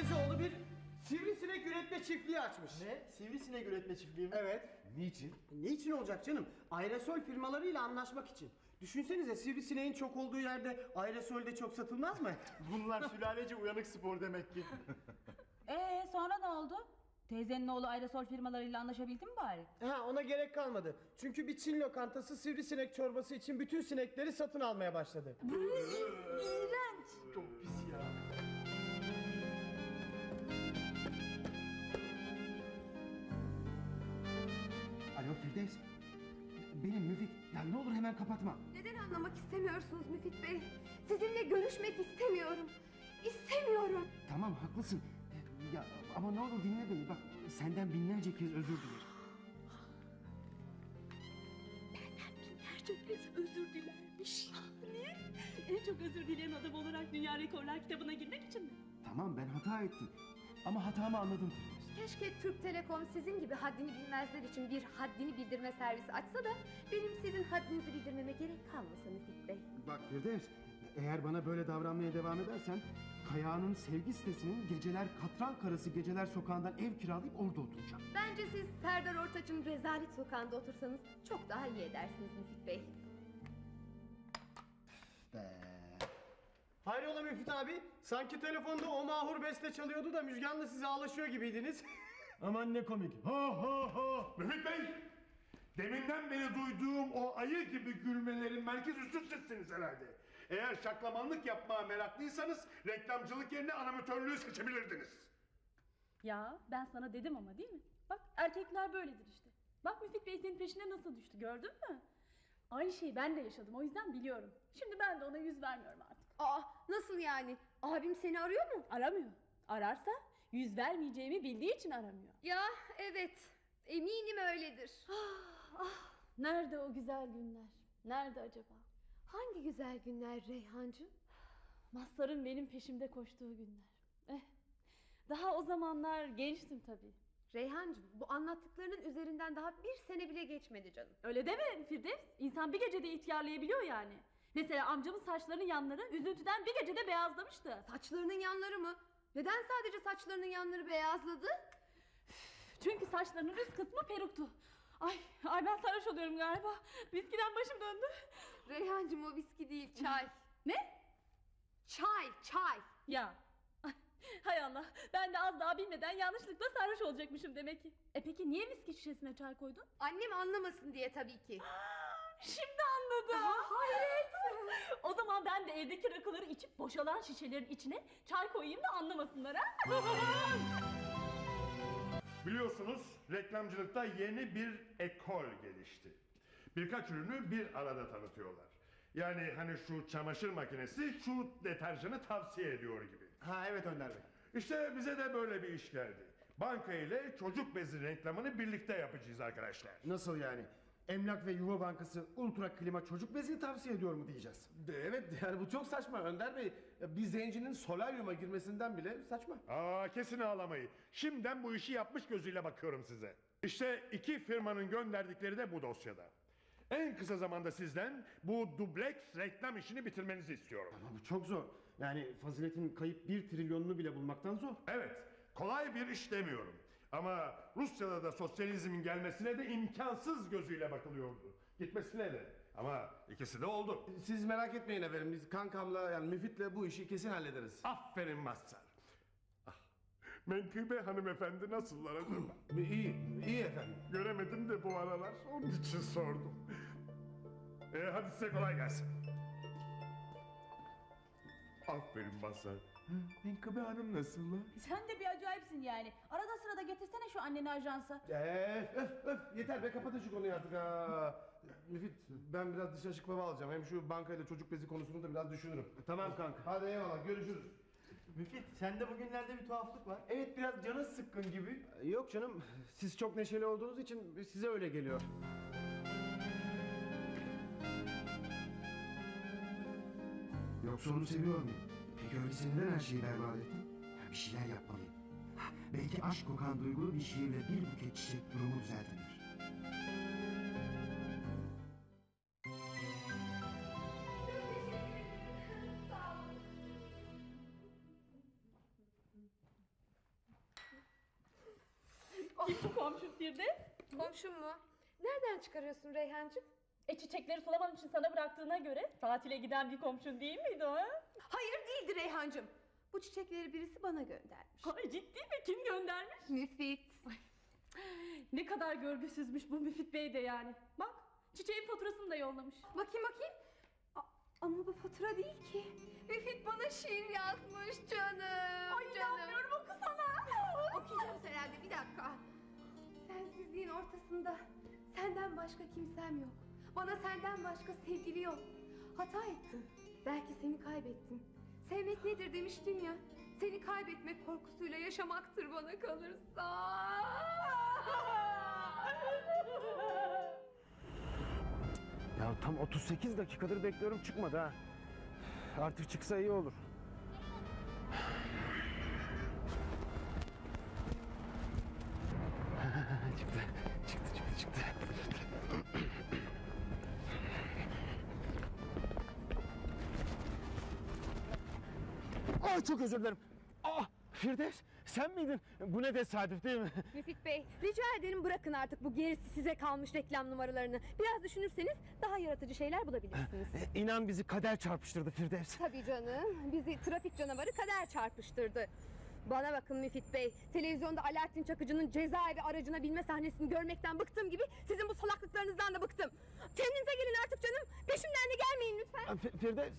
Dengizoğlu bir sivrisinek üretme çiftliği açmış. Ne? Sivrisinek üretme çiftliği mi? Evet. Niçin? Niçin olacak canım? Aerosol firmalarıyla anlaşmak için. Düşünsenize, sivrisineğin çok olduğu yerde aerosol de çok satılmaz mı? Bunlar sülalece uyanık spor demek ki. Sonra ne oldu? Teyzenin oğlu aerosol firmalarıyla anlaşabildi mi bari? Ha, ona gerek kalmadı. Çünkü bir Çin lokantası sivrisinek çorbası için bütün sinekleri satın almaya başladı. İğrenç. Çok pis ya. Alo Firdevs. Benim Müfit. Ya ne olur hemen kapatma. Neden anlamak istemiyorsunuz Müfit Bey? Sizinle görüşmek istemiyorum. İstemiyorum. Tamam haklısın. Ya ama ne olur dinle beni. Bak senden binlerce kez özür dilerim. Benden binlerce kez özür dilermiş. Ne? En çok özür dileyen adam olarak Dünya Rekorlar kitabına girmek için mi? Tamam ben hata ettim. Ama hatamı anladım Firdevs. Keşke Türk Telekom sizin gibi haddini bilmezler için bir haddini bildirme servisi açsa da benim sizin haddinizi bildirmeme gerek kalmasa Müfit Bey. Bak Firdevs, eğer bana böyle davranmaya devam edersen Kayağı'nın sevgi sitesinin Geceler Katran Karası Geceler Sokağı'ndan ev kiralayıp orada oturacağım. Bence siz Serdar Ortaç'ın Rezalet Sokağı'nda otursanız çok daha iyi edersiniz Müfit Bey. Hayrola Müfit abi? Sanki telefonda o mahur beste çalıyordu da Müjgan'la size ağlaşıyor gibiydiniz. Aman ne komik. Ha ha ha. Müfit Bey! Deminden beri duyduğum o ayı gibi gülmelerin merkez üssü sizsiniz herhalde. Eğer şaklamanlık yapmaya meraklıysanız reklamcılık yerine animatörlüğü seçebilirdiniz. Ya ben sana dedim ama değil mi? Bak erkekler böyledir işte. Bak Müfit Bey senin peşine nasıl düştü gördün mü? Aynı şeyi ben de yaşadım o yüzden biliyorum. Şimdi ben de ona yüz vermiyorum artık. Aa, nasıl yani? Abim seni arıyor mu? Aramıyor. Ararsa yüz vermeyeceğimi bildiği için aramıyor. Ya evet, eminim öyledir. Nerede o güzel günler? Nerede acaba? Hangi güzel günler Reyhancığım? Mazhar'ın benim peşimde koştuğu günler. Daha o zamanlar gençtim tabii. Reyhancığım, bu anlattıklarının üzerinden daha bir sene bile geçmedi canım. Öyle deme Firdevs. İnsan bir gecede ihtiyarlayabiliyor yani. Mesela amcamın saçlarının yanları üzüntüden bir gecede beyazlamıştı. Saçlarının yanları mı? Neden sadece saçlarının yanları beyazladı? Çünkü saçlarının üst kısmı peruktu. Ay ben sarhoş oluyorum galiba. Viskiden başım döndü. Reyhancığım, o viski değil, çay. Ne? Çay. Ya. Hay Allah. Ben de az daha bilmeden yanlışlıkla sarhoş olacakmışım demek ki. Peki niye viski şişesine çay koydun? Annem anlamasın diye tabii ki. Şimdi anladım. Hayret. O zaman ben de evdeki rakıları içip boşalan şişelerin içine çay koyayım da anlamasınlar ha. Biliyorsunuz reklamcılıkta yeni bir ekol gelişti. Birkaç ürünü bir arada tanıtıyorlar. Yani hani şu çamaşır makinesi şu deterjanı tavsiye ediyor gibi. Ha evet Önder Bey. İşte bize de böyle bir iş geldi. Banka ile çocuk bezi reklamını birlikte yapacağız arkadaşlar. Nasıl yani? Emlak ve Yuva Bankası ultra klima çocuk bezini tavsiye ediyor mu diyeceğiz? Evet yani bu çok saçma Önder Bey. Bir zencinin solaryuma girmesinden bile saçma. Kesin ağlamayı. Şimdiden bu işi yapmış gözüyle bakıyorum size. İşte iki firmanın gönderdikleri de bu dosyada. En kısa zamanda sizden bu dubleks reklam işini bitirmenizi istiyorum. Ama bu çok zor. Yani Fazilet'in kayıp 1 trilyonunu bile bulmaktan zor. Evet, kolay bir iş demiyorum. Ama Rusya'da da sosyalizmin gelmesine de imkansız gözüyle bakılıyordu. Gitmesine de. Ama ikisi de oldu. Siz merak etmeyin efendim. Biz kankamla yani Müfit'le bu işi kesin hallederiz. Aferin Mazhar. Menkıbe hanımefendi nasıllar acaba? İyi efendim. Göremedim de bu aralar. Onun için sordum. Hadi size kolay gelsin. Aferin Mazhar. Menkıbe Hanım nasıllar? Sen de bir acayipsin yani. Arada sırada getirsene şu anneni ajansa. Öf yeter be, kapatın şu konuyu artık ha. Müfit, ben biraz dışarı çıkıp hava alacağım. Hem şu bankayla çocuk bezi konusunu da biraz düşünürüm. Tamam kanka. Hadi eyvallah, görüşürüz. Müfit, sende bugünlerde bir tuhaflık var. Evet, biraz canın sıkkın gibi. Yok canım, siz çok neşeli olduğunuz için size öyle geliyor. Yoksa onu seviyor muyum? Peki öyleyse neden her şeyi berbat ettin? Bir şeyler yapmalıyım. Belki aşk kokan duygulu bir şiirle bir buket çiçek durumu düzeltilir. yapayım şu komşum Firdevs? Komşum mu? Nereden çıkarıyorsun Reyhancığım? Çiçekleri sulaman için sana bıraktığına göre tatile giden bir komşun değil miydi o? Hayır değildi Reyhancığım. Bu çiçekleri birisi bana göndermiş. Ay ciddi mi? Kim göndermiş? Müfit. Ne kadar görgüsüzmüş bu Müfit Bey de yani. Bak çiçeğin faturasını da yollamış. Bakayım. Ama bu fatura değil ki. Müfit bana şiir yazmış canım. Ay inanmıyorum, okusana. Okuyacağız herhalde, bir dakika. Sensizliğin ortasında senden başka kimsem yok. Bana senden başka sevgili yok. Hata ettim. Belki seni kaybettim. Sevmek nedir demiştin ya. Seni kaybetmek korkusuyla yaşamaktır bana kalırsa. Ya tam 38 dakikadır bekliyorum, çıkmadı ha. Artık çıksa iyi olur. Çıktı. Çok özür dilerim. Firdevs, sen miydin? Bu ne tesadüf değil mi? Müfit Bey, rica ederim bırakın artık bu gerisi size kalmış reklam numaralarını. Biraz düşünürseniz daha yaratıcı şeyler bulabilirsiniz. İnan bizi kader çarpıştırdı Firdevs. Tabii canım, bizi trafik canavarı kader çarpıştırdı. Bana bakın Müfit Bey, televizyonda Alaaddin Çakıcı'nın cezaevi aracına binme sahnesini görmekten bıktım gibi sizin bu salaklıklarınızdan da bıktım. Kendinize gelin artık canım, peşimden de gelmeyin lütfen. Firdevs...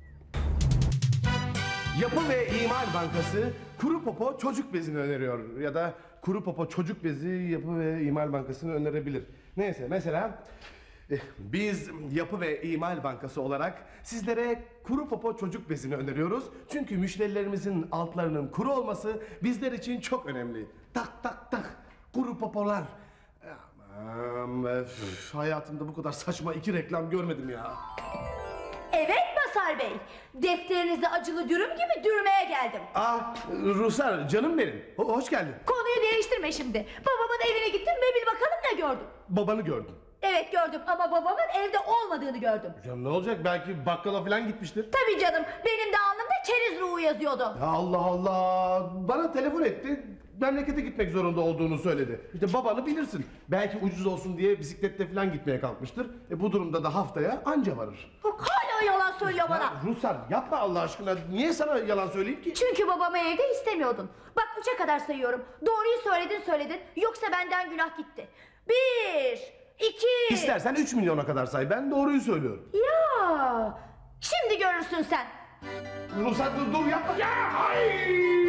Yapı ve İmal Bankası Kuru Popo çocuk bezini öneriyor. Ya da Kuru Popo çocuk bezi Yapı ve İmal Bankası'nı önerebilir. Neyse, mesela biz Yapı ve İmal Bankası olarak sizlere Kuru Popo çocuk bezini öneriyoruz. Çünkü müşterilerimizin altlarının kuru olması bizler için çok önemli. Tak kuru popolar. Aman, hayatımda bu kadar saçma 2 reklam görmedim ya. Evet Masar Bey, defterinizi acılı dürüm gibi dürmeye geldim. Ruslar canım benim, hoş geldin. Konuyu değiştirme şimdi. Babamın evine gittim ve bir bakalım ne gördüm. Babanı gördüm. Evet gördüm ama babamın evde olmadığını gördüm. Canım ne olacak, belki bakkala falan gitmiştir. Tabii canım, benim de alnımda çerez ruhu yazıyordu. Ya Allah, bana telefon etti. Memlekete gitmek zorunda olduğunu söyledi. İşte babanı bilirsin. Belki ucuz olsun diye bisikletle falan gitmeye kalkmıştır. Bu durumda da haftaya anca varır. Hala yalan söylüyor bana. Ruslar yapma Allah aşkına. Niye sana yalan söyleyeyim ki? Çünkü babamı evde istemiyordun. Bak 3'e kadar sayıyorum. Doğruyu söyledin. Yoksa benden günah gitti. 1, 2... İstersen 3 milyona kadar say. Ben doğruyu söylüyorum. Ya, şimdi görürsün sen. Ruslar dur yapma. Ya, ay.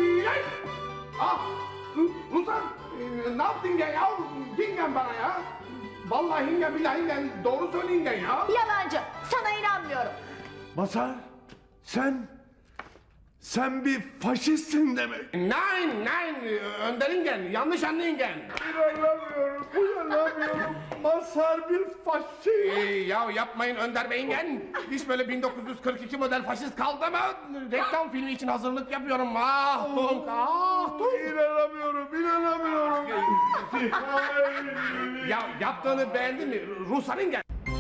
Ruslar ne yaptın ya? Hingen bana ya. Vallahi hingen billahi hingen. Doğru söyle hingen ya. Yalancı, sana inanmıyorum. Masar, sen bir faşistsin demek. Nein, Önder ingen. Yanlış anlayingen. İnanamıyorum. Mazhar bir faşist. Ya yapmayın Önder Bey ingen. Hiç böyle 1942 model faşist kaldı mı? Reklam filmi için hazırlık yapıyorum. Tung. İnanamıyorum. Ya yaptığını beğendin mi? Ruslar ingen.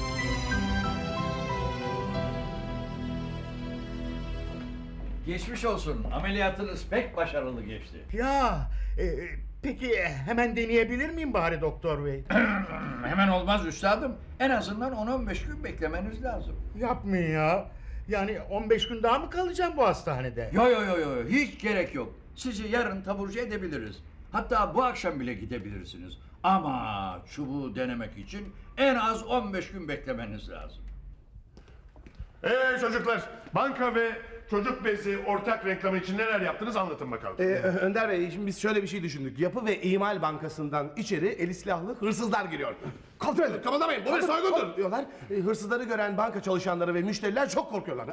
Geçmiş olsun. Ameliyatınız pek başarılı geçti. Ya peki hemen deneyebilir miyim bari doktor bey? Hemen olmaz üstadım. En azından 10-15 gün beklemeniz lazım. Yapmayın ya. Yani 15 gün daha mı kalacağım bu hastanede? Yo, hiç gerek yok. Sizi yarın taburcu edebiliriz. Hatta bu akşam bile gidebilirsiniz. Ama çubuğu denemek için en az 15 gün beklemeniz lazım. Çocuklar, banka ve çocuk bezi ortak reklamı için neler yaptınız anlatın bakalım. Önder Bey, şimdi biz şöyle bir şey düşündük. Yapı ve İmal Bankası'ndan içeri eli silahlı hırsızlar giriyor. Kontrol edin, kımıldamayın, bu bir soygundur diyorlar. Hırsızları gören banka çalışanları ve müşteriler çok korkuyorlar.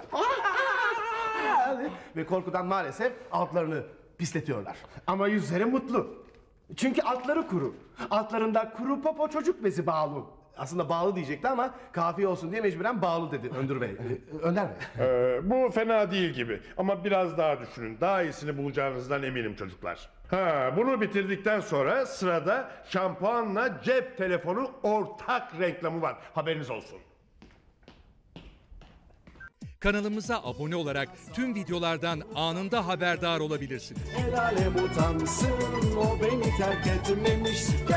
Ve korkudan maalesef altlarını pisletiyorlar. Ama yüzleri mutlu. Çünkü altları kuru. Altlarında Kuru Popo çocuk bezi bağlı. Aslında bağlı diyecekti ama kafiye olsun diye mecburen bağlı dedi Önder Bey. Önder Bey. Bu fena değil gibi ama biraz daha düşünün. Daha iyisini bulacağınızdan eminim çocuklar. Bunu bitirdikten sonra sırada şampuanla cep telefonu ortak reklamı var. Haberiniz olsun. Kanalımıza abone olarak tüm videolardan anında haberdar olabilirsiniz. El alem utansın, o beni terk etmemiş.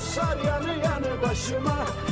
Ruslar yanı yanı başıma.